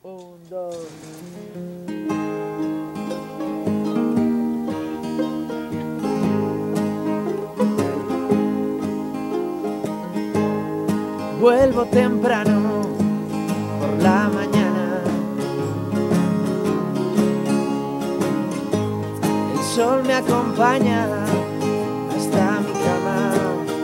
Un, dos. Vuelvo temprano por la mañana. El sol me acompaña hasta mi cama.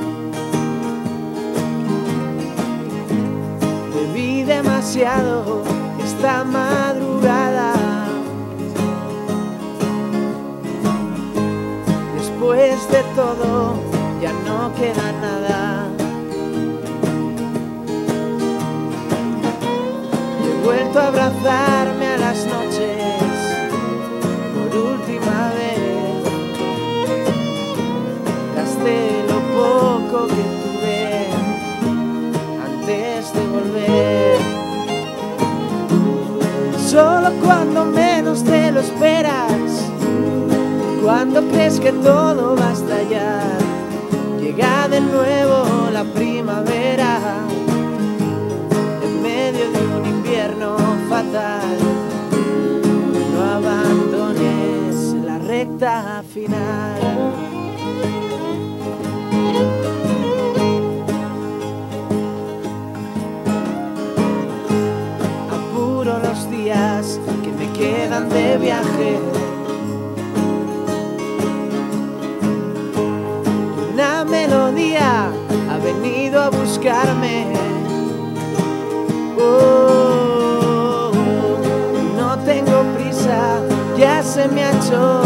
Bebí demasiado esta madrugada. Después de todo ya no queda nada. He vuelto a abrazarme a las noches por última vez. Gasté lo poco que tuve antes de volver. Solo cuando menos te lo esperas, cuando crees que todo va a estallar, llega de nuevo la primavera en medio de un invierno fatal. No abandones la recta final. Apuro los días que me quedan de viaje. Una melodía ha venido a buscarme. Oh, no tengo prisa, ya se me ha hecho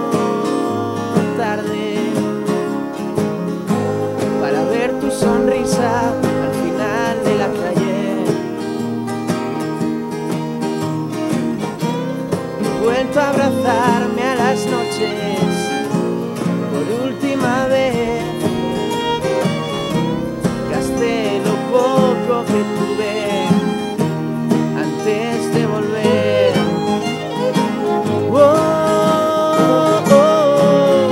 tarde para ver tu sonrisa al final de la calle. He vuelto a abrazarme a las noches por última vez. Gasté lo poco que tuve antes de volver. Oh, oh, oh.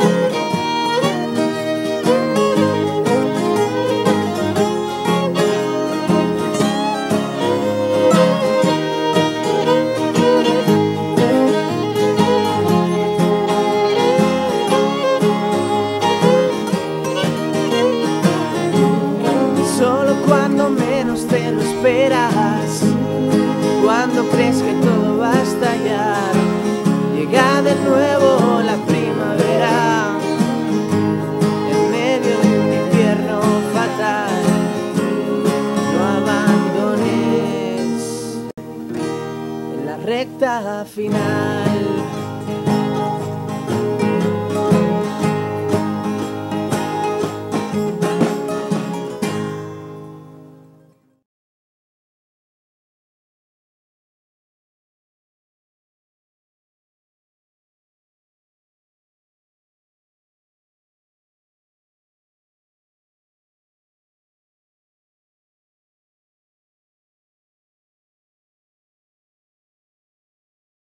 Solo cuando menos te lo esperas, cuando crees que todo va a estallar, llega de nuevo la primavera en medio de un invierno fatal. No abandones en la recta final.